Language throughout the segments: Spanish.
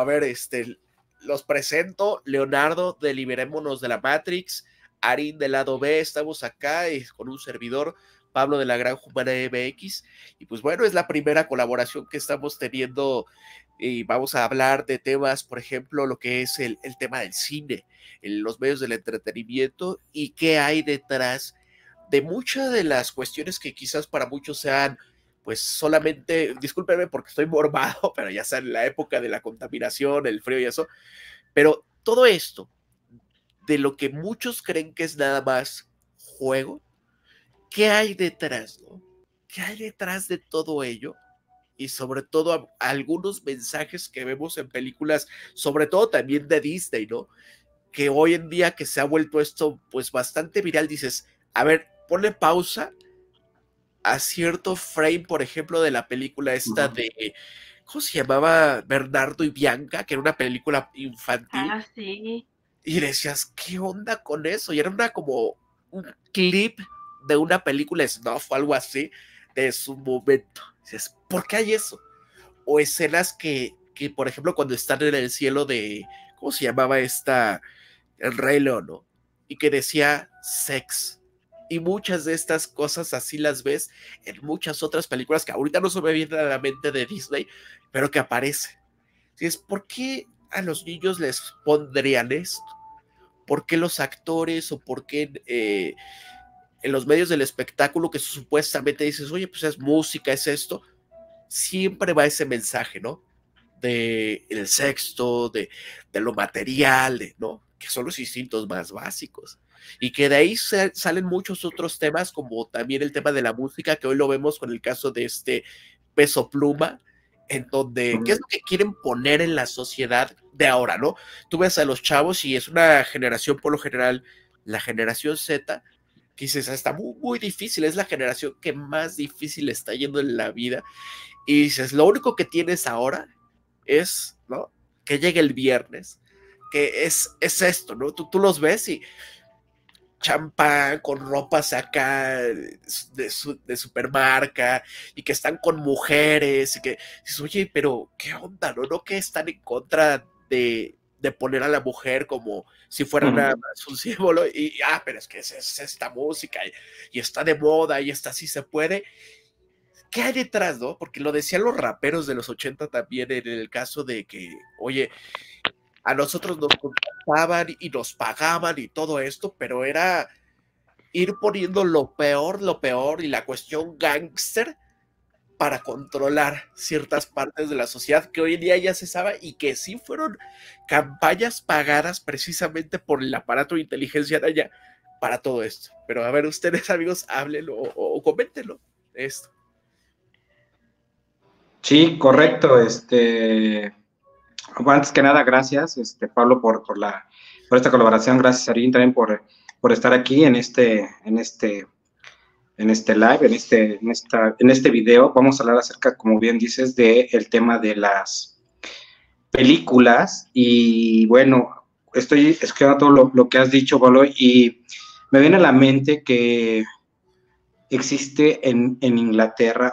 ver, los presento, Leonardo de Liberémonos de la Matrix, Arin del lado B, estamos acá con un servidor, Pablo de la Granja Humana MX, y pues bueno, es la primera colaboración que estamos teniendo y vamos a hablar de temas, por ejemplo, lo que es el tema del cine, en los medios del entretenimiento y qué hay detrás de muchas de las cuestiones que quizás para muchos sean pues solamente, discúlpenme porque estoy morbado, pero ya sea en la época de la contaminación, el frío y eso, pero todo esto, de lo que muchos creen que es nada más juego, ¿qué hay detrás, no? ¿Qué hay detrás de todo ello? Y sobre todo algunos mensajes que vemos en películas, sobre todo también de Disney, ¿no? Que hoy en día que se ha vuelto esto pues bastante viral, dices, a ver, ponle pausa a cierto frame, por ejemplo, de la película esta de, ¿cómo se llamaba? Bernardo y Bianca, que era una película infantil. Ah, sí. Y decías, ¿qué onda con eso? Y era como un clip de una película snuff o algo así, de su momento. Dices, ¿por qué hay eso? O escenas que, por ejemplo, cuando están en el cielo de, ¿cómo se llamaba esta? El Rey León, ¿no? Y que decía sex. Y muchas de estas cosas así las ves en muchas otras películas que ahorita no se me vienen a la mente de Disney, pero que aparecen. Es, ¿por qué a los niños les pondrían esto? ¿Por qué los actores o por qué en los medios del espectáculo que supuestamente dices, oye, pues es música, es esto? Siempre va ese mensaje, ¿no? De el sexto, de lo material, ¿no? Que son los instintos más básicos. Y que de ahí salen muchos otros temas, como también el tema de la música, que hoy lo vemos con el caso de Peso Pluma, en donde, ¿qué es lo que quieren poner en la sociedad de ahora, no? Tú ves a los chavos y es una generación, por lo general, la generación Z, que dices, está muy, muy difícil, es la generación que más difícil está yendo en la vida, y dices, lo único que tienes ahora es, ¿no? Que llegue el viernes, que es esto, ¿no? Tú los ves y champán con ropas acá de supermarca y que están con mujeres y que dices, oye, pero ¿qué onda? ¿No que están en contra de poner a la mujer como si fuera nada más un símbolo? Pero es que es esta música y está de moda y esta sí se puede. ¿Qué hay detrás, no? Porque lo decían los raperos de los 80 también en el caso de que, oye, a nosotros nos contrataban y nos pagaban y todo esto, pero era ir poniendo lo peor y la cuestión gángster para controlar ciertas partes de la sociedad que hoy en día ya se sabe y que sí fueron campañas pagadas precisamente por el aparato de inteligencia de allá para todo esto. Pero a ver, ustedes amigos, háblenlo o coméntenlo esto. Sí, correcto. Antes que nada, gracias, Pablo, por esta colaboración. Gracias, Arin, también por estar aquí en este live, en este video. Vamos a hablar acerca, como bien dices, del tema de las películas. Y bueno, estoy escuchando todo lo que has dicho, Pablo, y me viene a la mente que existe en Inglaterra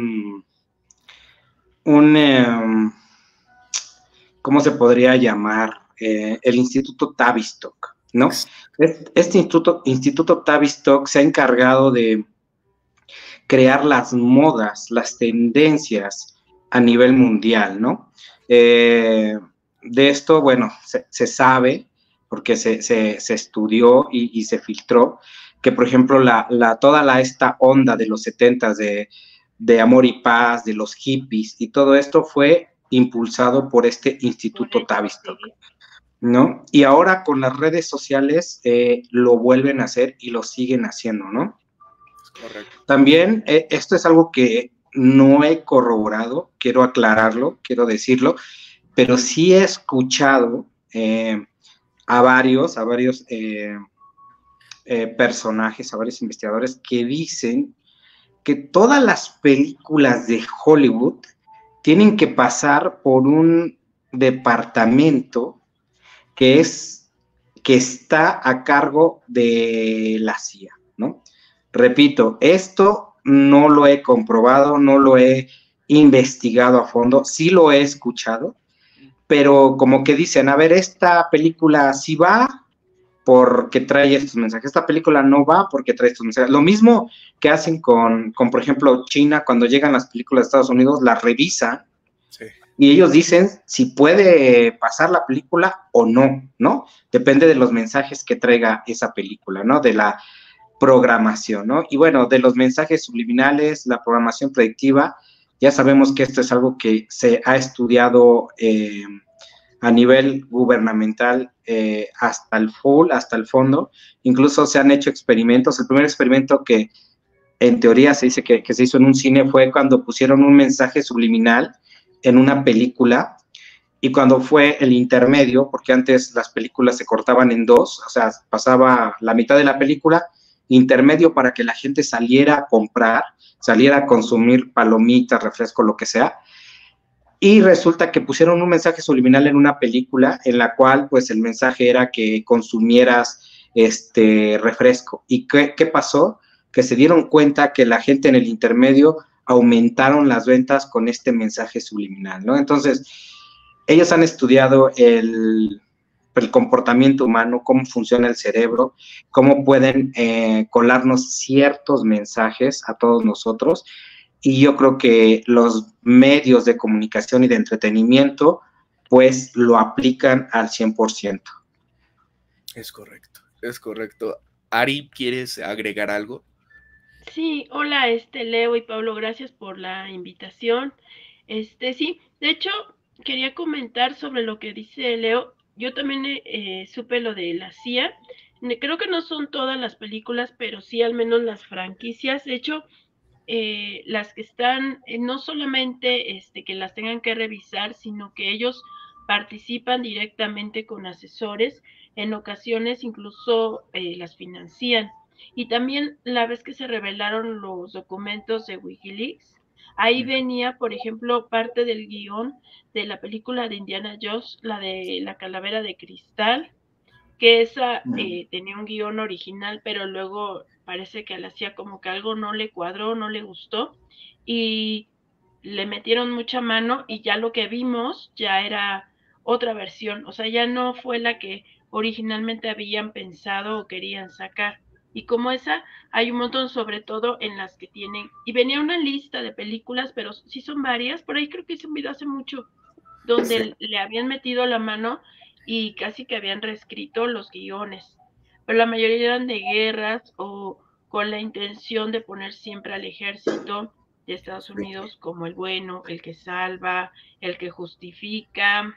¿cómo se podría llamar? El Instituto Tavistock, ¿no? Este Instituto Tavistock se ha encargado de crear las modas, las tendencias a nivel mundial, ¿no? De esto, bueno, se sabe, porque se estudió y se filtró, que por ejemplo toda esta onda de los 70s de amor y paz, de los hippies y todo esto fue impulsado por este Instituto Tavistock, ¿no? Y ahora con las redes sociales lo vuelven a hacer y lo siguen haciendo, ¿no? Correcto. También esto es algo que no he corroborado, quiero aclararlo, quiero decirlo, pero sí he escuchado a varios personajes, a varios investigadores que dicen que todas las películas de Hollywood tienen que pasar por un departamento que está a cargo de la CIA, ¿no? Repito, esto no lo he comprobado, no lo he investigado a fondo, sí lo he escuchado, pero como que dicen, a ver, esta película sí va porque trae estos mensajes, esta película no va porque trae estos mensajes. Lo mismo que hacen por ejemplo, China, cuando llegan las películas de Estados Unidos, las revisan Sí. y ellos dicen si puede pasar la película o no, ¿no? Depende de los mensajes que traiga esa película, ¿no? De la programación, ¿no? Y bueno, de los mensajes subliminales, la programación predictiva, ya sabemos que esto es algo que se ha estudiado a nivel gubernamental hasta el fondo. Incluso se han hecho experimentos. El primer experimento que en teoría se dice que se hizo en un cine fue cuando pusieron un mensaje subliminal en una película y cuando fue el intermedio, porque antes las películas se cortaban en dos, o sea, pasaba la mitad de la película, intermedio para que la gente saliera a comprar, saliera a consumir palomitas, refresco, lo que sea, y resulta que pusieron un mensaje subliminal en una película en la cual pues el mensaje era que consumieras refresco. ¿Y qué pasó? Que se dieron cuenta que la gente en el intermedio aumentaron las ventas con este mensaje subliminal, ¿no? Entonces, ellos han estudiado el comportamiento humano, cómo funciona el cerebro, cómo pueden colarnos ciertos mensajes a todos nosotros. Y yo creo que los medios de comunicación y de entretenimiento, pues lo aplican al 100%. Es correcto, es correcto. Ari, ¿quieres agregar algo? Sí, hola, Leo y Pablo, gracias por la invitación. Sí, de hecho, quería comentar sobre lo que dice Leo. Yo también supe lo de la CIA. Creo que no son todas las películas, pero sí al menos las franquicias. De hecho, las que están, no solamente que las tengan que revisar, sino que ellos participan directamente con asesores, en ocasiones incluso las financian. Y también la vez que se revelaron los documentos de Wikileaks, ahí venía, por ejemplo, parte del guión de la película de Indiana Jones, la de la calavera de cristal, que esa tenía un guión original, pero luego parece que le hacía como que algo no le cuadró, no le gustó, y le metieron mucha mano y ya lo que vimos ya era otra versión, o sea, ya no fue la que originalmente habían pensado o querían sacar. Y como esa, hay un montón, sobre todo en las que tienen, y venía una lista de películas, pero sí son varias, por ahí creo que hice un video hace mucho, donde le habían metido la mano y casi que habían reescrito los guiones, pero la mayoría eran de guerras o con la intención de poner siempre al ejército de Estados Unidos como el bueno, el que salva, el que justifica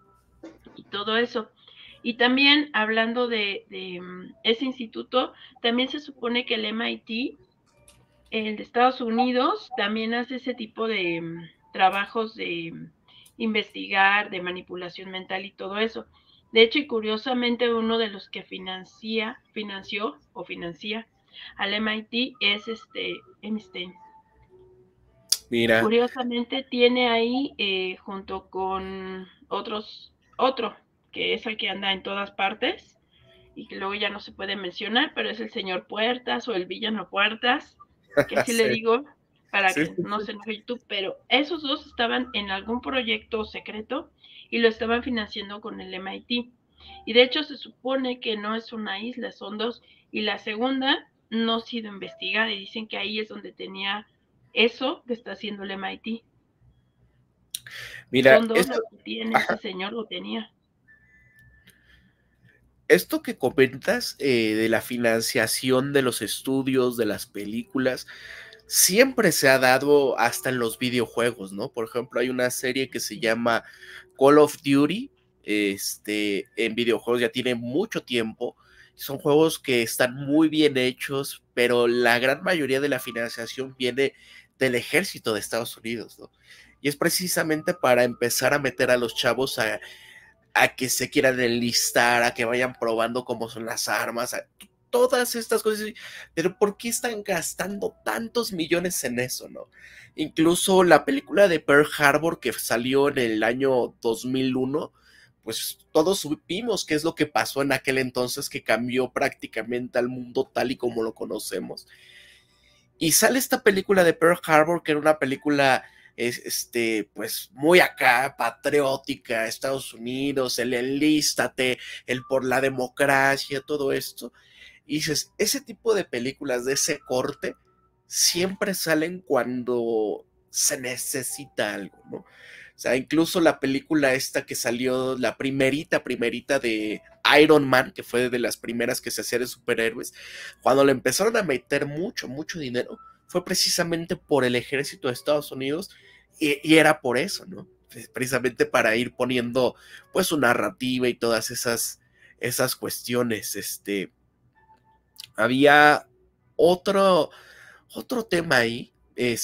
y todo eso. Y también hablando de ese instituto, también se supone que el MIT, el de Estados Unidos, también hace ese tipo de trabajos de investigar, de manipulación mental y todo eso. De hecho, y curiosamente, uno de los que financió al MIT es Einstein. Mira. Curiosamente tiene ahí, junto con otro, que es el que anda en todas partes, y que luego ya no se puede mencionar, pero es el señor Puertas o el villano Puertas, que así Sí. le digo, para Sí. que no se enoje YouTube, pero esos dos estaban en algún proyecto secreto y lo estaban financiando con el MIT. Y de hecho se supone que no es una isla, son dos, y la segunda no ha sido investigada y dicen que ahí es donde tenía eso que está haciendo el MIT. Mira, Son dos los que tiene, ese señor lo tenía. Esto que comentas de la financiación de los estudios, de las películas, siempre se ha dado hasta en los videojuegos, ¿no? Por ejemplo, hay una serie que se llama Call of Duty, en videojuegos ya tiene mucho tiempo, son juegos que están muy bien hechos, pero la gran mayoría de la financiación viene del ejército de Estados Unidos, ¿no? Y es precisamente para empezar a meter a los chavos a que se quieran enlistar, a que vayan probando cómo son las armas, todas estas cosas. Pero ¿por qué están gastando tantos millones en eso, no? Incluso la película de Pearl Harbor que salió en el año 2001, pues todos supimos qué es lo que pasó en aquel entonces, que cambió prácticamente al mundo tal y como lo conocemos. Y sale esta película de Pearl Harbor, que era una película pues muy acá, patriótica, Estados Unidos, el enlístate, el por la democracia, todo esto. Y dices, ese tipo de películas de ese corte siempre salen cuando se necesita algo, ¿no? O sea, incluso la película esta que salió, la primerita de Iron Man, que fue de las primeras que se hacía de superhéroes, cuando le empezaron a meter mucho dinero, fue precisamente por el ejército de Estados Unidos y era por eso, ¿no? Precisamente para ir poniendo pues su narrativa y todas esas cuestiones. Había otro tema ahí,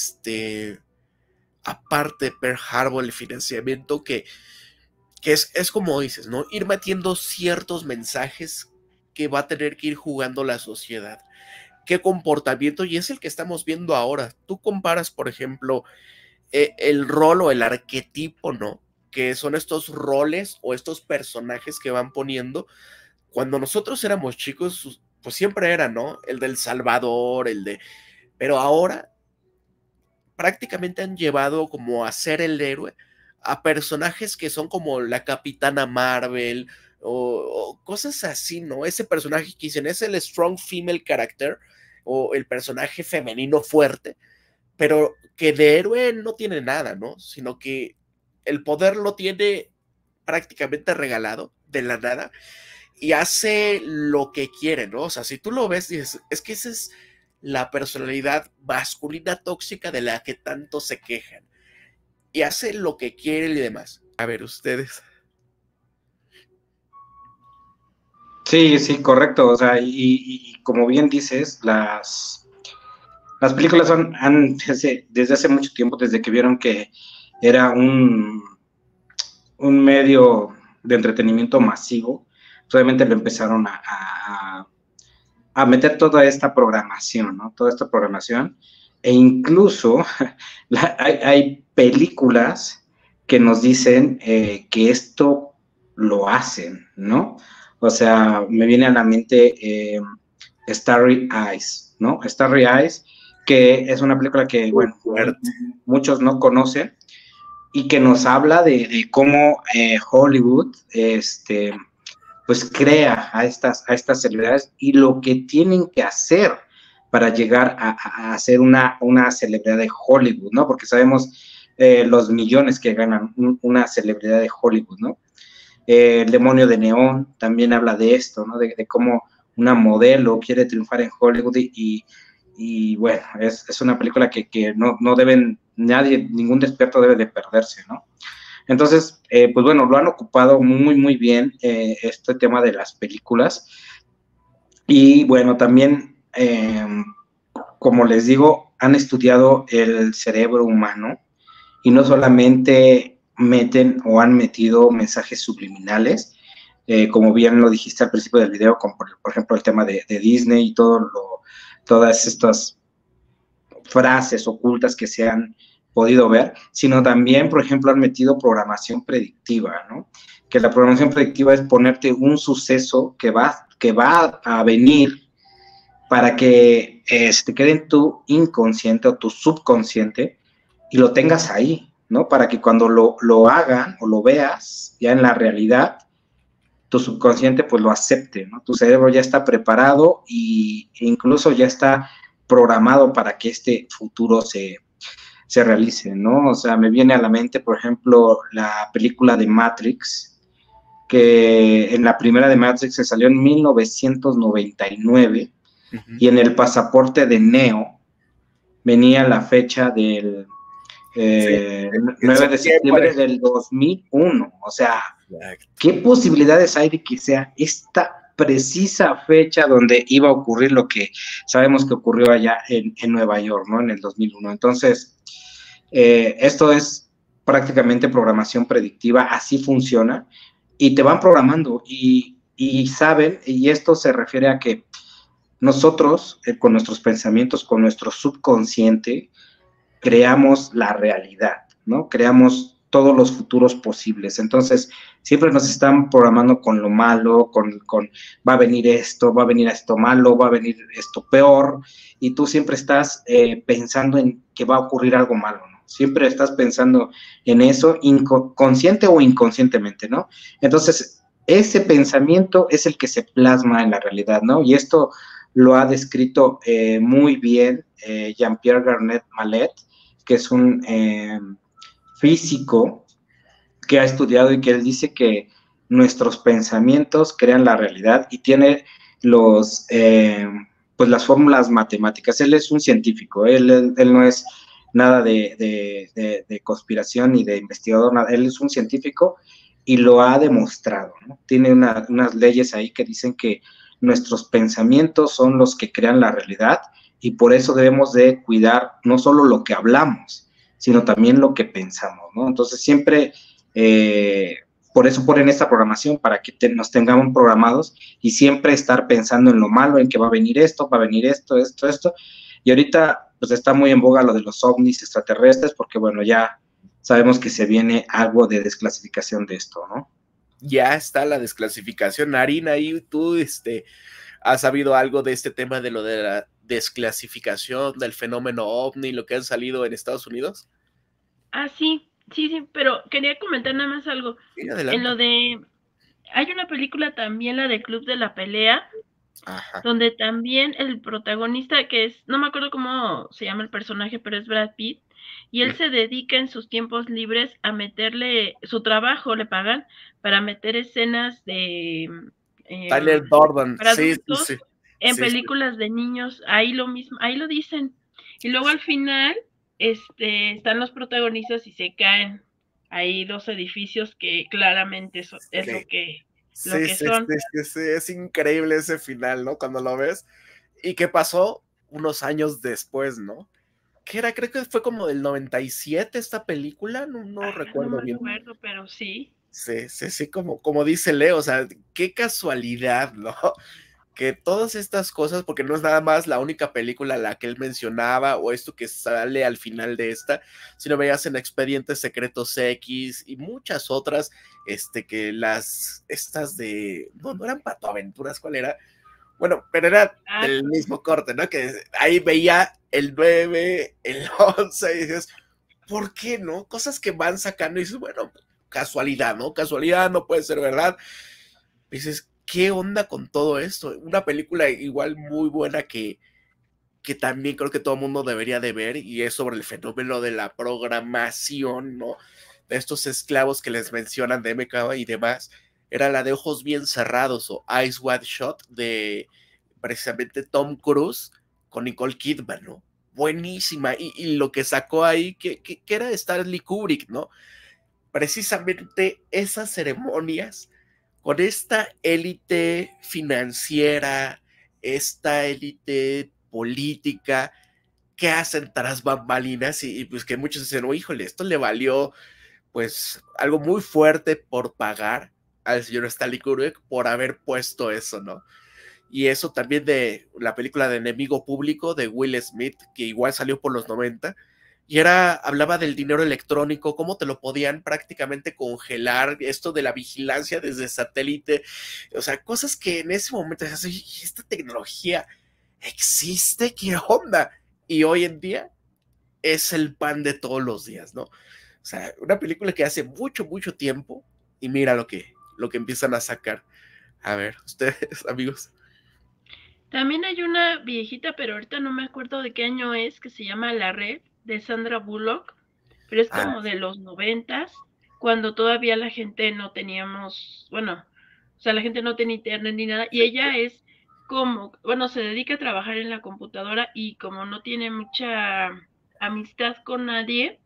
aparte de Pearl Harbor, el financiamiento que es como dices, ¿no? Ir metiendo ciertos mensajes que va a tener que ir jugando la sociedad. ¿Qué comportamiento? Y es el que estamos viendo ahora. Tú comparas, por ejemplo, el rol o el arquetipo, ¿no? Que son estos roles o estos personajes que van poniendo. Cuando nosotros éramos chicos, pues siempre era, ¿no? El del Salvador, pero ahora prácticamente han llevado como a ser el héroe a personajes que son como la Capitana Marvel o cosas así, ¿no? Ese personaje que dicen es el strong female character o el personaje femenino fuerte, pero que de héroe no tiene nada, ¿no? Sino que el poder lo tiene prácticamente regalado de la nada y hace lo que quiere, ¿no? O sea, si tú lo ves, dices, es que esa es la personalidad masculina tóxica de la que tanto se quejan. Y hace lo que quiere y demás. A ver, ustedes. Sí, correcto. O sea, y como bien dices, las películas desde hace mucho tiempo, desde que vieron que era un medio de entretenimiento masivo, obviamente lo empezaron a meter toda esta programación, ¿no? Toda esta programación. E incluso hay películas que nos dicen que esto lo hacen, ¿no? O sea, me viene a la mente Starry Eyes, ¿no? Starry Eyes, que es una película que, bueno, muchos no conocen y que nos habla de cómo Hollywood, pues crea a estas celebridades y lo que tienen que hacer para llegar a ser una celebridad de Hollywood, ¿no? Porque sabemos los millones que ganan una celebridad de Hollywood, ¿no? El demonio de neón también habla de esto, ¿no? De cómo una modelo quiere triunfar en Hollywood y bueno, es una película que no deben, ningún despierto debe de perderse, ¿no? Entonces, pues bueno, lo han ocupado muy bien este tema de las películas. Y bueno, también, como les digo, han estudiado el cerebro humano y no solamente meten o han metido mensajes subliminales, como bien lo dijiste al principio del video, como por ejemplo el tema de Disney y todas estas frases ocultas que se han podido ver, sino también, por ejemplo, han metido programación predictiva, ¿no? Que la programación predictiva es ponerte un suceso que va a venir para que se te quede en tu inconsciente o tu subconsciente y lo tengas ahí, ¿no? Para que cuando lo hagan o lo veas ya en la realidad, tu subconsciente pues lo acepte, ¿no? Tu cerebro ya está preparado e incluso ya está programado para que este futuro se realice, ¿no? O sea, me viene a la mente, por ejemplo, la película de Matrix, que en la primera de Matrix se salió en 1999, y en el pasaporte de Neo venía la fecha del 9 de septiembre del 2001, o sea, ¿qué posibilidades hay de que sea esta precisa fecha donde iba a ocurrir lo que sabemos que ocurrió allá en Nueva York, ¿no? En el 2001. Entonces, esto es prácticamente programación predictiva, así funciona, y te van programando, y saben, y esto se refiere a que nosotros, con nuestros pensamientos, con nuestro subconsciente, creamos la realidad, ¿no? Creamos todos los futuros posibles. Entonces, siempre nos están programando con lo malo, con va a venir esto malo, va a venir esto peor, y tú siempre estás pensando en que va a ocurrir algo malo, ¿no? Siempre estás pensando en eso, consciente o inconscientemente, ¿no? Entonces, ese pensamiento es el que se plasma en la realidad, ¿no? Y esto lo ha descrito muy bien Jean-Pierre Garnet Mallet, que es un físico que ha estudiado y que él dice que nuestros pensamientos crean la realidad y tiene los, pues las fórmulas matemáticas. Él es un científico, él no es nada de conspiración ni de investigador, nada. Él es un científico y lo ha demostrado, ¿no? Tiene unas leyes ahí que dicen que nuestros pensamientos son los que crean la realidad y por eso debemos de cuidar no solo lo que hablamos, sino también lo que pensamos, ¿no? Entonces siempre por eso ponen esta programación, para que nos tengamos programados y siempre estar pensando en lo malo, en que va a venir esto, esto. Y ahorita pues está muy en boga lo de los ovnis extraterrestres, porque bueno, ya sabemos que se viene algo de desclasificación de esto, ¿no? Ya está la desclasificación. Harina, ¿y tú has sabido algo de este tema de lo de la desclasificación del fenómeno ovni, lo que han salido en Estados Unidos? Ah, sí, pero quería comentar nada más algo. Sí, En adelante. lo de... Hay una película también, la de Club de la Pelea, Ajá. donde también el protagonista, que es, no me acuerdo cómo se llama el personaje, pero es Brad Pitt, y él se dedica en sus tiempos libres a meterle, su trabajo le pagan para meter escenas de Tyler Durden, para sí, adultos sí, en sí, sí. películas de niños, ahí lo mismo, ahí lo dicen. Y luego al final, están los protagonistas y se caen ahí dos edificios que claramente es Sí, lo sí, que sí, son. sí, sí, sí, es increíble ese final, ¿no? Cuando lo ves. ¿Y qué pasó? Unos años después, ¿no? Que era, creo que fue como del 97 esta película, no No recuerdo me bien. acuerdo, pero sí. Sí, sí, sí, como dice Leo, o sea, qué casualidad, ¿no? Que todas estas cosas, porque no es nada más la única película la que él mencionaba o esto que sale al final de esta, sino veías en Expedientes Secretos X y muchas otras, estas no eran patoaventuras, ¿cuál era? Bueno, pero era Ah, del mismo corte, ¿no? Que ahí veía el 9, el 11 y dices, ¿por qué no? Cosas que van sacando y dices, bueno, casualidad, ¿no? Casualidad, no puede ser verdad. Y dices, ¿qué onda con todo esto? Una película igual muy buena que también creo que todo el mundo debería de ver y es sobre el fenómeno de la programación, ¿no? De estos esclavos que les mencionan de MK y demás. Era la de Ojos Bien Cerrados o Eyes Wide Shut de precisamente Tom Cruise con Nicole Kidman, ¿no? Buenísima. Y lo que sacó ahí, que era Stanley Kubrick, ¿no? Precisamente esas ceremonias con esta élite financiera, esta élite política que hacen tras bambalinas y pues que muchos dicen, oh, híjole, esto le valió pues algo muy fuerte por pagar al señor Stanley Kubrick por haber puesto eso, ¿no? Y eso también de la película de Enemigo Público de Will Smith, que igual salió por los 90, y hablaba del dinero electrónico, cómo te lo podían prácticamente congelar, esto de la vigilancia desde satélite, o sea, cosas que en ese momento esta tecnología existe, ¿qué onda? Y hoy en día es el pan de todos los días, ¿no? O sea, una película que hace mucho, mucho tiempo, y mira lo que empiezan a sacar. A ver, ustedes, amigos. también hay una viejita, pero ahorita no me acuerdo de qué año es, que se llama La Red, de Sandra Bullock, pero es Ah, como de los 90, cuando todavía la gente no teníamos, bueno, o sea, la gente no tenía internet ni nada, y ella es como, bueno, se dedica a trabajar en la computadora y como no tiene mucha amistad con nadie,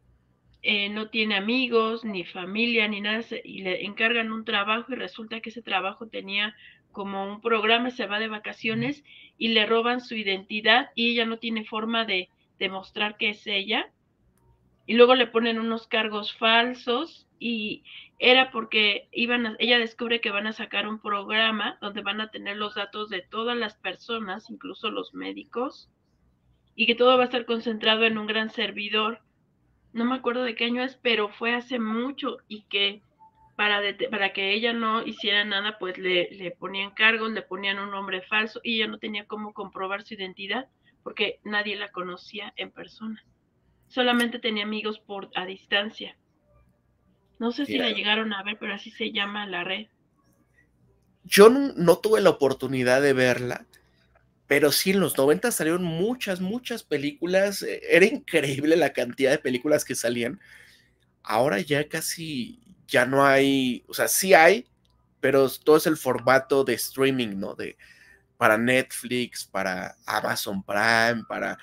no tiene amigos, ni familia, ni nada, y le encargan un trabajo y resulta que ese trabajo tenía como un programa, se va de vacaciones y le roban su identidad y ella no tiene forma de demostrar que es ella. Y luego le ponen unos cargos falsos y era porque ella descubre que van a sacar un programa donde van a tener los datos de todas las personas, incluso los médicos, y que todo va a estar concentrado en un gran servidor. No me acuerdo de qué año es, pero fue hace mucho y que para que ella no hiciera nada, pues le ponían cargos, le ponían un nombre falso y ella no tenía cómo comprobar su identidad porque nadie la conocía en persona. solamente tenía amigos a distancia. No sé si Mira, la llegaron a ver, pero así se llama la red. yo no tuve la oportunidad de verla, pero sí en los 90 salieron muchas películas. Era increíble la cantidad de películas que salían. Ahora ya casi ya no hay, o sea, sí hay, pero todo es el formato de streaming, ¿no? Para Netflix, para Amazon Prime, para...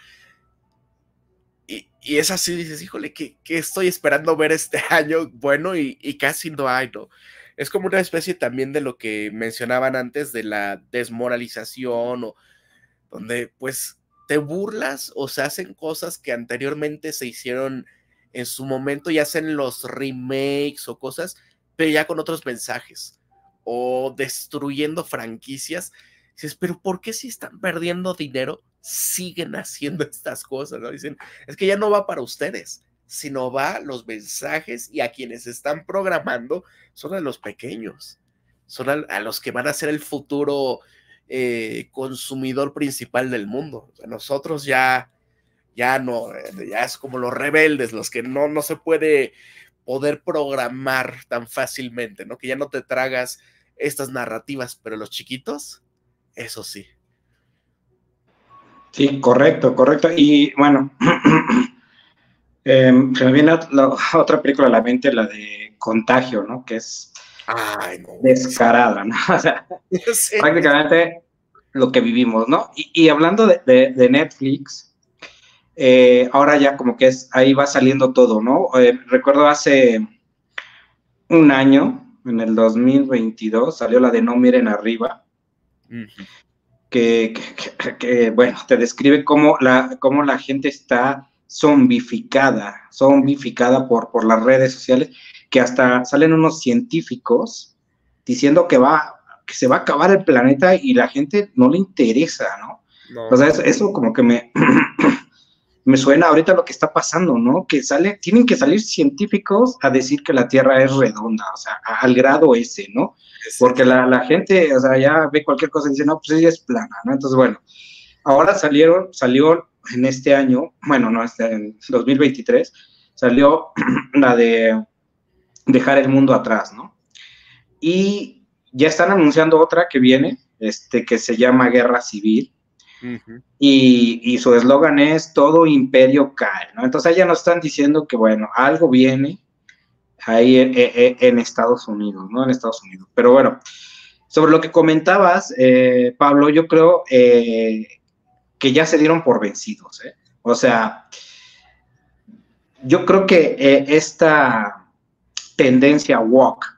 Y es así, dices, híjole, ¿qué estoy esperando ver este año? Bueno, y casi no hay, ¿no? Es como una especie también de lo que mencionaban antes de la desmoralización, o donde pues te burlas o se hacen cosas que anteriormente se hicieron en su momento y hacen los remakes o cosas, pero ya con otros mensajes, o destruyendo franquicias. Dices, pero ¿por qué si están perdiendo dinero siguen haciendo estas cosas? ¿No? Dicen, es que ya no va para ustedes, sino va los mensajes, y a quienes están programando son a los pequeños, son a los que van a ser el futuro consumidor principal del mundo. O sea, nosotros ya no, ya es como los rebeldes, los que no se puede poder programar tan fácilmente, ¿no? Que ya no te tragas estas narrativas, pero los chiquitos, eso sí. Sí, correcto. Y bueno, se me viene otra película a la mente, la de Contagio, ¿no? Que es Ay, no, descarada, ¿no? O sea, sí. prácticamente lo que vivimos, ¿no? Y hablando de Netflix, ahora ya como que ahí va saliendo todo, ¿no? Recuerdo hace un año, en el 2022, salió la de No Miren Arriba, que bueno, te describe cómo la gente está zombificada por las redes sociales, que hasta salen unos científicos diciendo que se va a acabar el planeta y la gente no le interesa, ¿no? No. O sea, eso como que me suena ahorita lo que está pasando, ¿no? Que tienen que salir científicos a decir que la Tierra es redonda, o sea, al grado ese, ¿no? Porque la gente, o sea, ya ve cualquier cosa y dice, no, pues ella es plana, ¿no? Entonces, bueno, ahora salió en este año, bueno, no, en 2023, salió la de dejar el mundo atrás, ¿no? Y ya están anunciando otra que viene, que se llama Guerra Civil, y su eslogan es todo imperio cae, ¿no? Entonces ya nos están diciendo que, bueno, algo viene ahí en Estados Unidos, ¿no? En Estados Unidos. Pero bueno, sobre lo que comentabas, Pablo, yo creo que ya se dieron por vencidos, ¿eh? O sea, yo creo que esta tendencia woke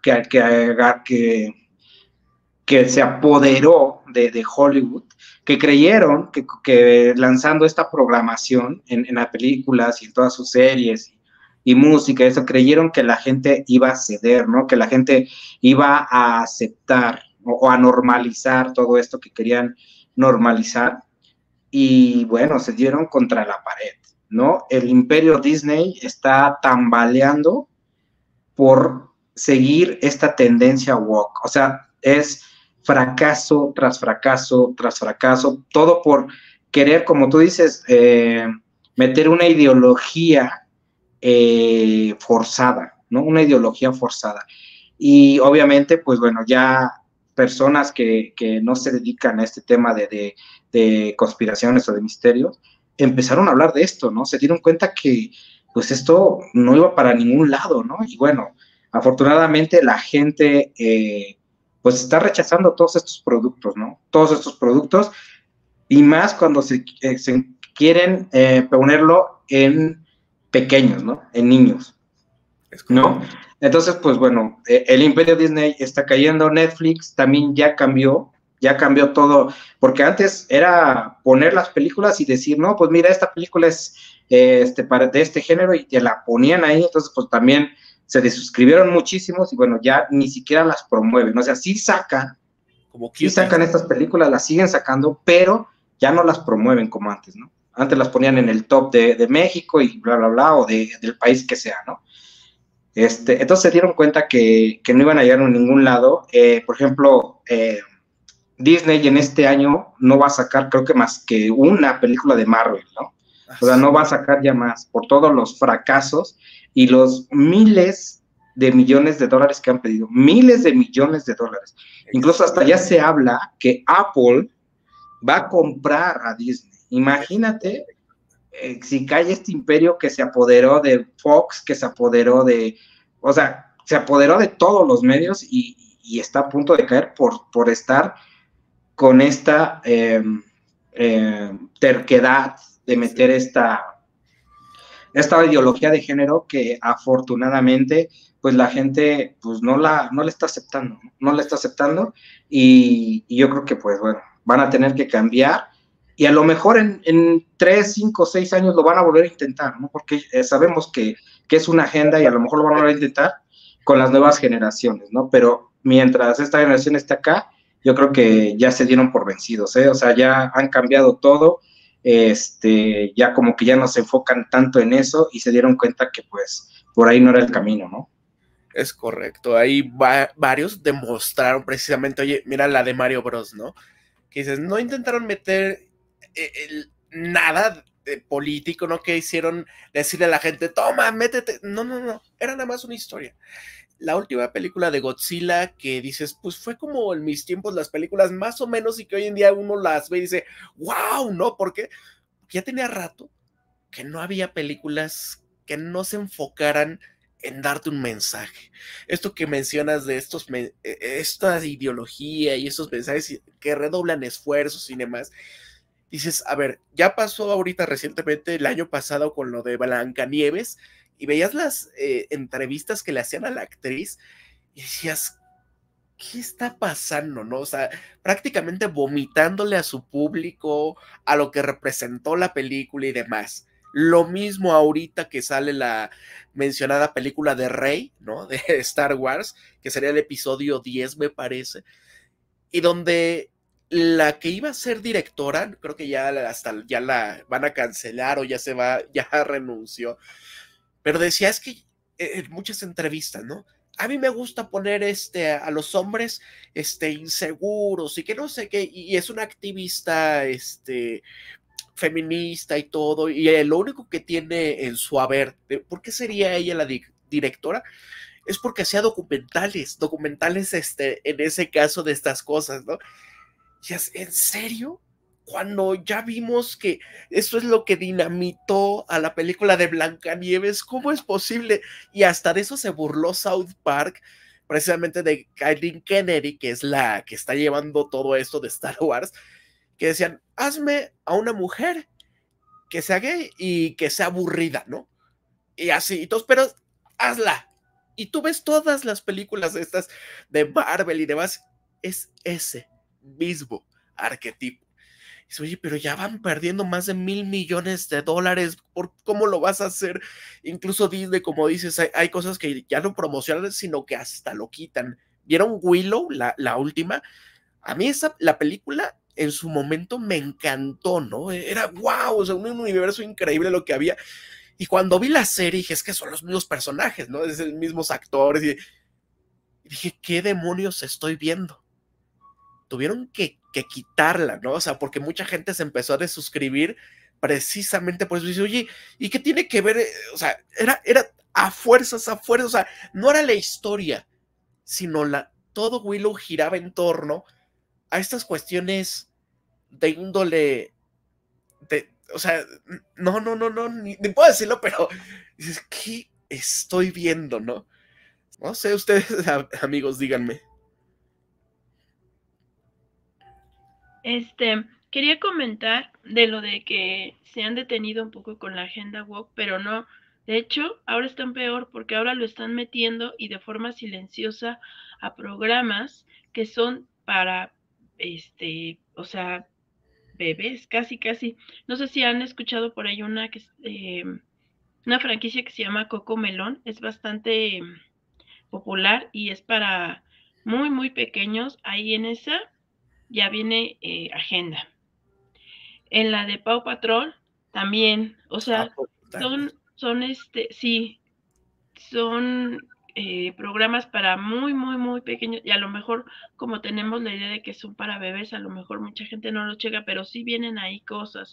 que se apoderó de Hollywood, que creyeron que lanzando esta programación en las películas y en todas sus series y música, eso, creyeron que la gente iba a ceder, ¿no? Que la gente iba a aceptar o a normalizar todo esto que querían normalizar, y bueno, se dieron contra la pared, ¿no? El imperio Disney está tambaleando por seguir esta tendencia woke, o sea, es fracaso tras fracaso tras fracaso, todo por querer, como tú dices, meter una ideología forzada, ¿no? Una ideología forzada. Y obviamente, pues bueno, ya personas que no se dedican a este tema de conspiraciones o de misterios, empezaron a hablar de esto, ¿no? Se dieron cuenta que pues esto no iba para ningún lado, ¿no? Y bueno, afortunadamente la gente pues está rechazando todos estos productos, ¿no? Todos estos productos, y más cuando se quieren ponerlo en pequeños, ¿no? En niños, ¿no? Entonces, pues bueno, el imperio Disney está cayendo, Netflix también ya cambió todo, porque antes era poner las películas y decir, no, pues mira, esta película es de este género, y te la ponían ahí, entonces pues también se desuscribieron muchísimos, y bueno, ya ni siquiera las promueven, o sea, sí sacan estas películas, las siguen sacando, pero ya no las promueven como antes, ¿no? Antes las ponían en el top de México y bla, bla, bla, o del país que sea, ¿no? Entonces se dieron cuenta que no iban a llegar a ningún lado. Por ejemplo, Disney en este año no va a sacar, creo que más que una película de Marvel, ¿no? O sea, no va a sacar ya más por todos los fracasos y los miles de millones de dólares que han pedido. Miles de millones de dólares. Incluso hasta ya se habla que Apple va a comprar a Disney. Imagínate si cae este imperio que se apoderó de Fox, que se apoderó de, o sea, se apoderó de todos los medios y está a punto de caer por estar con esta terquedad de meter esta ideología de género que afortunadamente pues la gente pues no la está aceptando, no la está aceptando y yo creo que pues bueno, van a tener que cambiar y a lo mejor en 3, 5, 6 años lo van a volver a intentar, ¿no? Porque sabemos que es una agenda y a lo mejor lo van a volver a intentar con las nuevas generaciones, ¿no? Pero mientras esta generación esté acá, yo creo que ya se dieron por vencidos, ¿eh? O sea, ya han cambiado todo, ya como que ya no se enfocan tanto en eso y se dieron cuenta que pues por ahí no era el camino, ¿no? Es correcto, ahí varios demostraron precisamente, oye, mira la de Mario Bros, ¿no? Que dices, no intentaron meter nada de político, ¿no? Que hicieron decirle a la gente, toma, métete, no, era nada más una historia. La última película de Godzilla que dices, pues fue como en mis tiempos las películas más o menos y que hoy en día uno las ve y dice, wow, ¿no? Porque ya tenía rato que no había películas que no se enfocaran en darte un mensaje. Esto que mencionas de esta ideología y estos mensajes que redoblan esfuerzos y demás, dices, a ver, ya pasó ahorita recientemente el año pasado con lo de Blancanieves y veías las entrevistas que le hacían a la actriz y decías, ¿qué está pasando? ¿No? O sea, prácticamente vomitándole a su público, a lo que representó la película y demás. Lo mismo ahorita que sale la mencionada película de Rey, ¿no? De Star Wars, que sería el episodio 10, me parece, y donde la que iba a ser directora, creo que ya hasta ya la van a cancelar o ya ya renunció, pero decía, es que en muchas entrevistas, ¿no? A mí me gusta poner a los hombres inseguros y que no sé qué, y es una activista feminista y todo, y lo único que tiene en su haber, ¿por qué sería ella la directora? Es porque hacía documentales en ese caso de estas cosas, ¿no? Y es, ¿en serio? Cuando ya vimos que eso es lo que dinamitó a la película de Blancanieves, ¿cómo es posible? Y hasta de eso se burló South Park, precisamente de Kathleen Kennedy, que es la que está llevando todo esto de Star Wars, que decían, hazme a una mujer que sea gay y que sea aburrida, ¿no? Y así, y todos, pero hazla. Y tú ves todas las películas estas de Marvel y demás, es ese mismo arquetipo. Dice, oye, pero ya van perdiendo más de $1,000 millones. ¿Cómo lo vas a hacer? Incluso Disney, como dices, hay cosas que ya no promocionan, sino que hasta lo quitan. ¿Vieron Willow, la última? A mí la película en su momento me encantó, ¿no? Era wow, o sea, un universo increíble lo que había. Y cuando vi la serie, dije, es que son los mismos personajes, ¿no? Es los mismos actores. Y dije, ¿qué demonios estoy viendo? Tuvieron que quitarla, ¿no? O sea, porque mucha gente se empezó a desuscribir precisamente por eso. Dice, oye, ¿y qué tiene que ver? O sea, era a fuerzas, o sea, no era la historia, sino todo Willow giraba en torno a estas cuestiones de índole, o sea, no, ni puedo decirlo, pero dices, ¿qué estoy viendo, no? No sé, ustedes, amigos, díganme. Quería comentar de lo de que se han detenido un poco con la agenda woke, pero no. De hecho, ahora están peor porque ahora lo están metiendo y de forma silenciosa a programas que son para, o sea, bebés, casi, casi. No sé si han escuchado por ahí una franquicia que se llama Coco Melón. Es bastante popular y es para muy, muy pequeños. Ahí en esa ya viene agenda. En la de Paw Patrol también, o sea, sí, son programas para muy, muy, muy pequeños y a lo mejor como tenemos la idea de que son para bebés, a lo mejor mucha gente no los checa, pero sí vienen ahí cosas.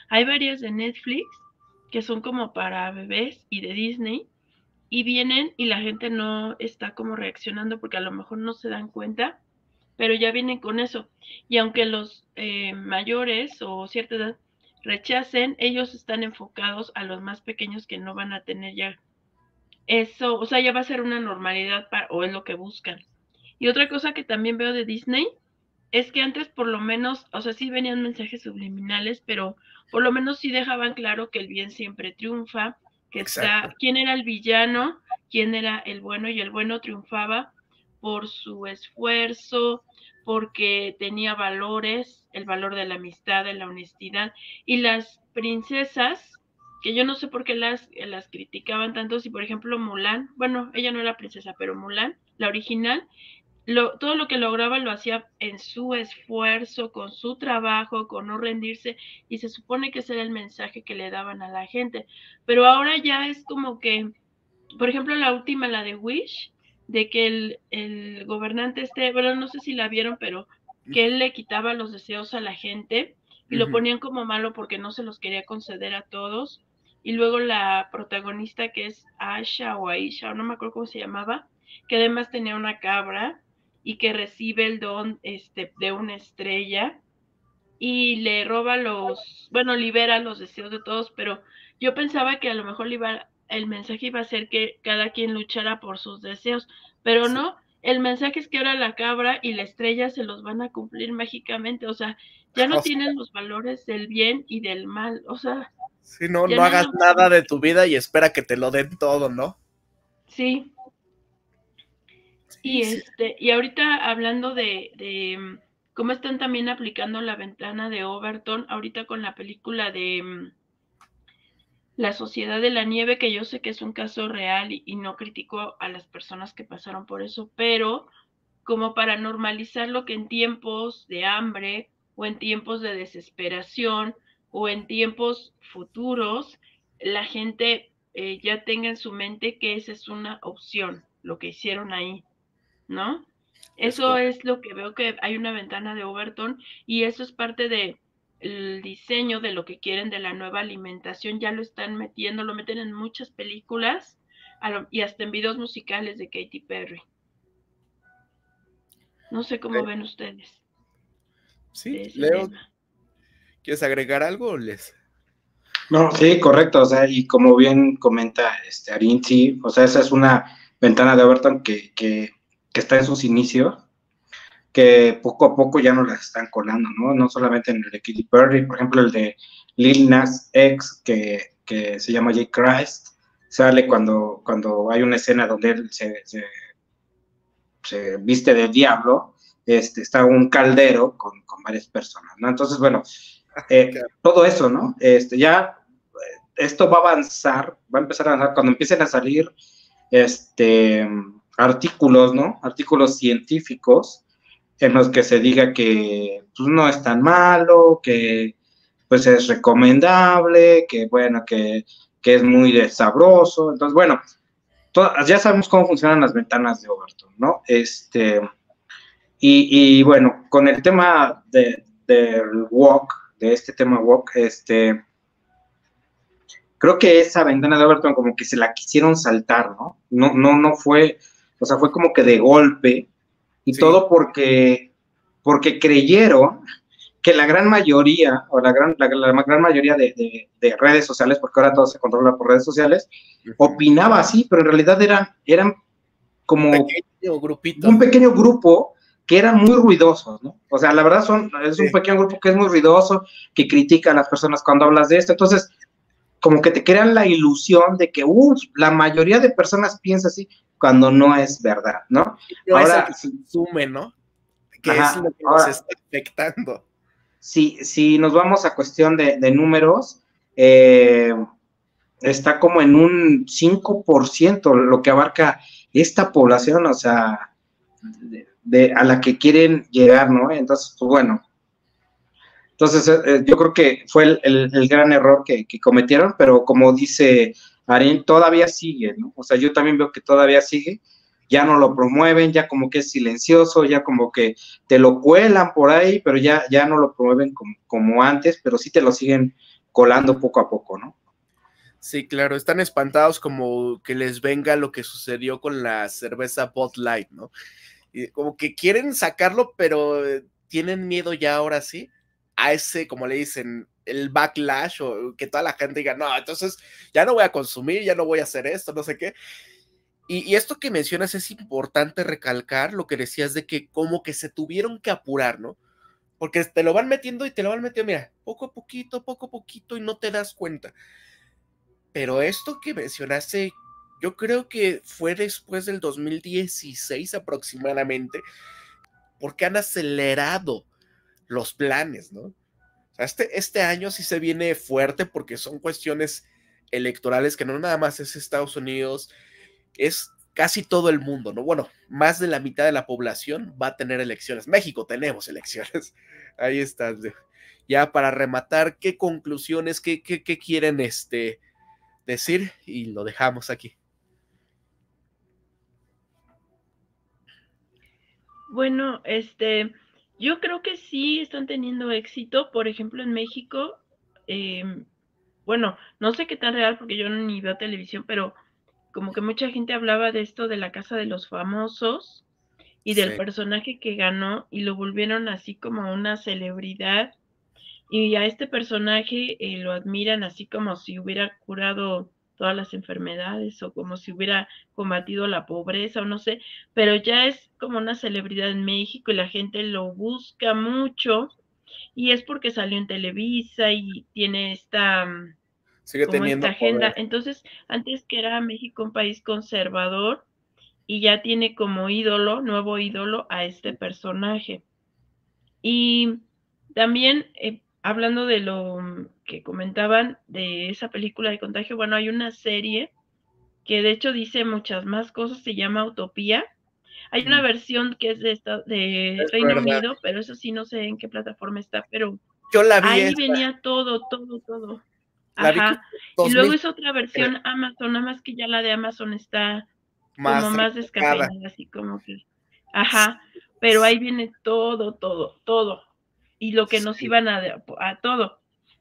Hay varias de Netflix que son como para bebés y de Disney, y vienen y la gente no está como reaccionando porque a lo mejor no se dan cuenta, pero ya vienen con eso. Y aunque los mayores o cierta edad rechacen, ellos están enfocados a los más pequeños que no van a tener ya eso, o sea, ya va a ser una normalidad o es lo que buscan. Y otra cosa que también veo de Disney es que antes por lo menos, o sea, sí venían mensajes subliminales, pero por lo menos sí dejaban claro que el bien siempre triunfa, que Exacto. está, quién era el villano, quién era el bueno, y el bueno triunfaba por su esfuerzo, porque tenía valores, el valor de la amistad, de la honestidad, y las princesas, que yo no sé por qué las criticaban tanto, si por ejemplo Mulan, bueno, ella no era princesa, pero Mulan, la original, todo lo que lograba lo hacía en su esfuerzo, con su trabajo, con no rendirse, y se supone que ese era el mensaje que le daban a la gente. Pero ahora ya es como que, por ejemplo, la última, la de Wish, de que el gobernante bueno, no sé si la vieron, pero que él le quitaba los deseos a la gente y lo ponían como malo porque no se los quería conceder a todos. Y luego la protagonista, que es Aisha o Aisha, o no me acuerdo cómo se llamaba, que además tenía una cabra y que recibe el don de una estrella y le roba bueno, libera los deseos de todos, pero yo pensaba que a lo mejor el mensaje iba a ser que cada quien luchara por sus deseos, pero Sí. no, el mensaje es que ahora la cabra y la estrella se los van a cumplir mágicamente, o sea, ya no O sea, tienen los valores del bien y del mal, o sea, sí, no, ya no hagas nada más, nada de tu vida y espera que te lo den todo, ¿no? sí. Sí, sí. Y ahorita hablando de cómo están también aplicando la ventana de Overton, ahorita con la película de La Sociedad de la Nieve, que yo sé que es un caso real y no critico a las personas que pasaron por eso, pero como para normalizar lo que en tiempos de hambre o en tiempos de desesperación o en tiempos futuros, la gente ya tenga en su mente que esa es una opción, lo que hicieron ahí, ¿no? Es Eso correcto. es lo que veo, que hay una ventana de Overton, y eso es parte de el diseño de lo que quieren de la nueva alimentación. Ya lo están metiendo, lo meten en muchas películas y hasta en videos musicales de Katy Perry. No sé cómo ven ustedes Sí, de ese Leo, tema. ¿quieres agregar algo, Les? No, sí, correcto, o sea, y como bien comenta Arin, sí, o sea, esa es una ventana de Overton que está en sus inicios, que poco a poco ya nos las están colando, ¿no? No solamente en el de Katy Perry, por ejemplo, el de Lil Nas X, que se llama J. Christ, sale cuando hay una escena donde él se viste de diablo, está un caldero con varias personas, ¿no? Entonces, bueno, todo eso, ¿no? Ya esto va a avanzar, va a empezar a avanzar cuando empiecen a salir artículos, ¿no? Artículos científicos en los que se diga que pues, no es tan malo, que pues es recomendable, que bueno, que es muy sabroso. Entonces, bueno, ya sabemos cómo funcionan las ventanas de Overton, ¿no? Y bueno, con el tema del walk, de este tema walk, creo que esa ventana de Overton como que se la quisieron saltar, ¿no? No fue, o sea, fue como que de golpe, y Sí, todo porque creyeron que la gran mayoría, o la gran mayoría de redes sociales, porque ahora todo se controla por redes sociales, opinaba así, pero en realidad eran un como pequeño grupito. un pequeño grupo que eran muy ruidosos, ¿no? O sea, la verdad es un pequeño grupo que es muy ruidoso, que critica a las personas cuando hablas de esto, entonces como que te crean la ilusión de que la mayoría de personas piensa así, cuando no es verdad, ¿no? No es el Ahora, que consume, ¿no? Que es ajá, lo que nos ahora, está afectando. si nos vamos a cuestión de números, está como en un 5% lo que abarca esta población, o sea, a la que quieren llegar, ¿no? Entonces, pues bueno, yo creo que fue el gran error que cometieron, pero como dice Arin, todavía sigue, ¿no? O sea, yo también veo que todavía sigue, ya no lo promueven, ya como que es silencioso, ya como que te lo cuelan por ahí, pero ya no lo promueven como antes, pero sí te lo siguen colando poco a poco, ¿no? Sí, claro, están espantados como que les venga lo que sucedió con la cerveza Bud Light, ¿no? Y como que quieren sacarlo, pero tienen miedo ya ahora sí a ese, como le dicen, el backlash o que toda la gente diga, no, entonces ya no voy a consumir, ya no voy a hacer esto, no sé qué. Y esto que mencionas es importante recalcar lo que decías de que como que se tuvieron que apurar, ¿no? Porque te lo van metiendo y te lo van metiendo, mira, poco a poquito y no te das cuenta. Pero esto que mencionaste, yo creo que fue después del 2016 aproximadamente, porque han acelerado los planes, ¿no? O sea, este año sí se viene fuerte porque son cuestiones electorales que no nada más es Estados Unidos, es casi todo el mundo, ¿no? Bueno, más de la mitad de la población va a tener elecciones. México tenemos elecciones. Ahí está. Ya para rematar, ¿qué conclusiones, qué quieren decir? Y lo dejamos aquí. Bueno, yo creo que sí están teniendo éxito. Por ejemplo, en México, bueno, no sé qué tan real porque yo ni veo televisión, pero como que mucha gente hablaba de esto de la Casa de los Famosos y del Sí. personaje que ganó y lo volvieron así como una celebridad. Y a este personaje lo admiran así como si hubiera curado todas las enfermedades o como si hubiera combatido la pobreza o no sé, pero ya es como una celebridad en México y la gente lo busca mucho y es porque salió en Televisa y tiene esta Sigue como esta teniendo agenda. poder. Entonces, antes que era México un país conservador y ya tiene como ídolo, nuevo ídolo a este personaje. Y también, hablando de lo que comentaban de esa película de Contagio, bueno, hay una serie que de hecho dice muchas más cosas, se llama Utopía. Hay una versión que es de Es Reino verdad. Unido, pero eso sí no sé en qué plataforma está, pero Yo la vi ahí esta, venía todo, todo, todo. la vi como Ajá. Y luego 2000, es otra creo, versión Amazon, nada más que ya la de Amazon está como más más enfocada. descafeinada, así como que, ajá, pero ahí viene todo, todo, todo. Y lo que nos Sí, iban a todo.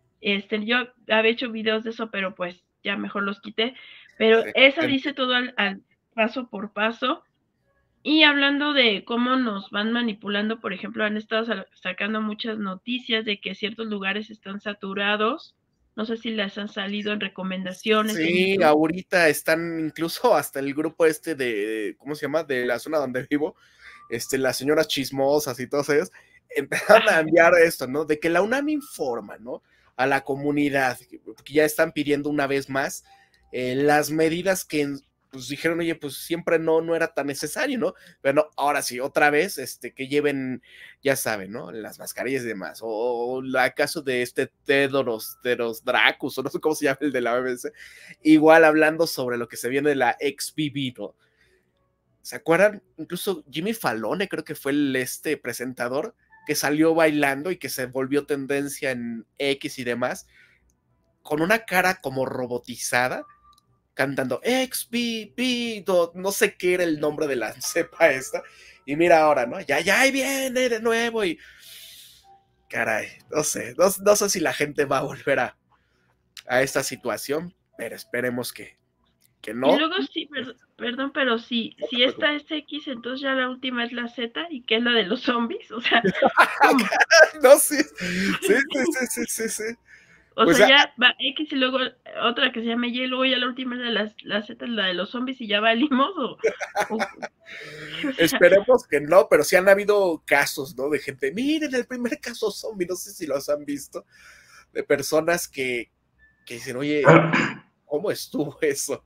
Yo había hecho videos de eso, pero pues ya mejor los quité. Pero sí, esa dice todo al paso por paso. Y hablando de cómo nos van manipulando, por ejemplo, han estado sacando muchas noticias de que ciertos lugares están saturados. No sé si les han salido en recomendaciones en sí, YouTube. ahorita están incluso hasta el grupo de, ¿cómo se llama? De la zona donde vivo, las señoras chismosas y todos ellos, empezaron a Ajá. enviar esto, ¿no? De que la UNAM informa, ¿no? A la comunidad, que ya están pidiendo una vez más las medidas que pues dijeron, oye, pues siempre no era tan necesario, ¿no? Pero no, ahora sí, otra vez, que lleven, ya saben, ¿no? Las mascarillas y demás. O el caso de Tedros Dracus, o no sé cómo se llama el de la BBC, igual hablando sobre lo que se viene de la XBB, ¿no? ¿Se acuerdan? Incluso Jimmy Fallon, creo que fue presentador que salió bailando y que se volvió tendencia en X y demás, con una cara como robotizada, cantando XBB, no sé qué era el nombre de la cepa esta, y mira ahora, ¿no? Ya ahí viene de nuevo y caray, no sé si la gente va a volver a esta situación, pero esperemos que Y no. luego sí, perdón, pero si esta es X, entonces ya la última es la Z y que es la de los zombies, o sea, ¿cómo? No, sí, sí. O O sea, sea, ya va X y luego otra que se llama Y, y luego ya la última es la Z, es la de los zombies y ya valimos, o o sea, esperemos que no, pero sí han habido casos, ¿no? De gente, miren el primer caso zombie, no sé si los han visto, de personas que dicen, oye, ¿cómo estuvo eso?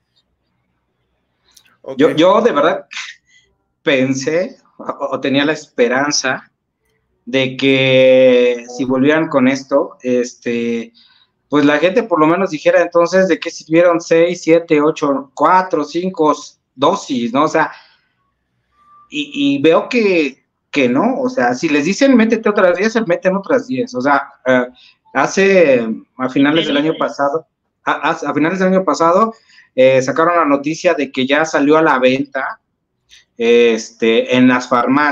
Okay. Yo de verdad pensé o tenía la esperanza de que si volvieran con esto, pues la gente por lo menos dijera entonces de qué sirvieron 6, 7, 8, 4, 5 dosis, ¿no? O sea, y veo que no, o sea, si les dicen métete otras 10, se meten otras 10, o sea, a finales del año increíble. pasado, a finales del año pasado, sacaron la noticia de que ya salió a la venta, en las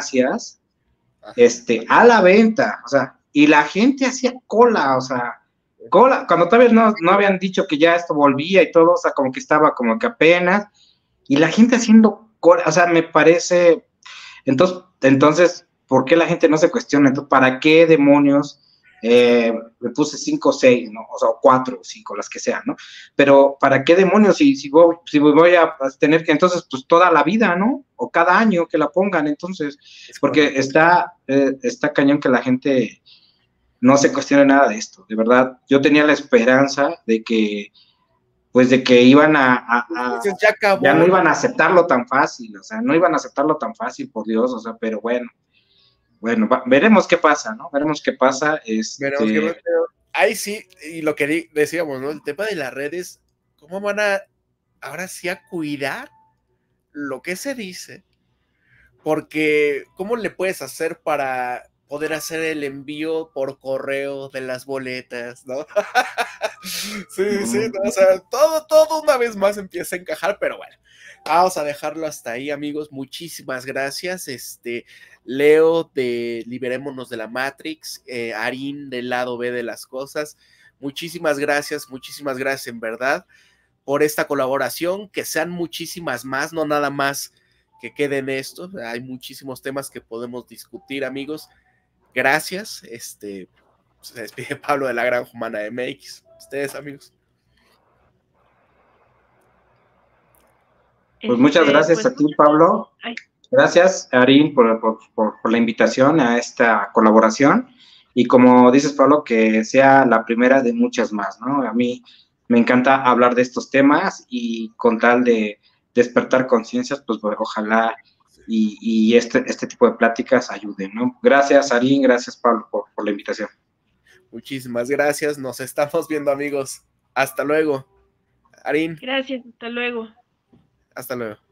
farmacias, a la venta, o sea, y la gente hacía cola, o sea, cuando todavía no habían dicho que ya esto volvía y todo, o sea, como que estaba como que apenas, y la gente haciendo cola, o sea, me parece, entonces, ¿por qué la gente no se cuestiona? Entonces, ¿para qué demonios? Me puse 5 o 6, ¿no? O sea, 4 o 5, las que sean, ¿no? Pero ¿para qué demonios si voy a tener que, entonces, pues toda la vida, ¿no? O cada año que la pongan, entonces, porque está cañón que la gente no se cuestione nada de esto, de verdad. Yo tenía la esperanza de que, pues, de que iban Ya acabó. ya no iban a aceptarlo tan fácil, o sea, no iban a aceptarlo tan fácil, por Dios, o sea, pero bueno, veremos qué pasa, ¿no? Veremos qué pasa. Veremos qué pasa. Ahí sí, y lo que decíamos, ¿no? El tema de las redes, ¿cómo van a, ahora sí, a cuidar lo que se dice? Porque, ¿cómo le puedes hacer para poder hacer el envío por correo de las boletas, ¿no? Sí, no, o sea, todo una vez más empieza a encajar, pero bueno, vamos a dejarlo hasta ahí, amigos. Muchísimas gracias. Leo de Liberémonos de la Matrix, Arin del lado B de las cosas. Muchísimas gracias en verdad por esta colaboración, que sean muchísimas más, no nada más que queden esto. Hay muchísimos temas que podemos discutir, amigos. Gracias. Se despide Pablo de la Granja Humana MX. Ustedes, amigos. Pues muchas gracias a ti, Pablo. Gracias, Arin, por la invitación a esta colaboración. Y como dices, Pablo, que sea la primera de muchas más, ¿no? A mí me encanta hablar de estos temas y con tal de despertar conciencias, pues ojalá y este tipo de pláticas ayuden, ¿no? Gracias, Arin, gracias, Pablo, por la invitación. Muchísimas gracias, nos estamos viendo, amigos. Hasta luego. Arin. Gracias, hasta luego. Hasta luego.